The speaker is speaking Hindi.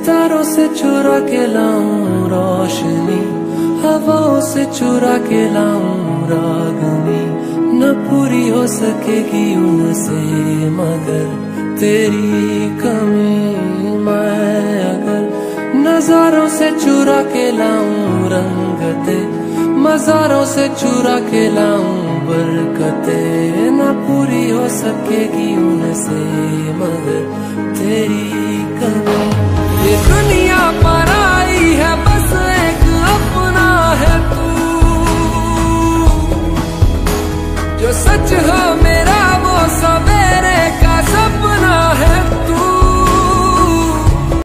सितारों से चुरा के लाऊं रोशनी, हवाओं से चुरा के लाऊं रागनी। न पूरी हो सकेगी उनसे मगर तेरी कमी। मैं अगर नजारों से चुरा के लाऊं रंगते, मजारों से चुरा के लाऊं बरकते। न पूरी हो सकेगी उनसे मगर तेरी कमी। ये दुनिया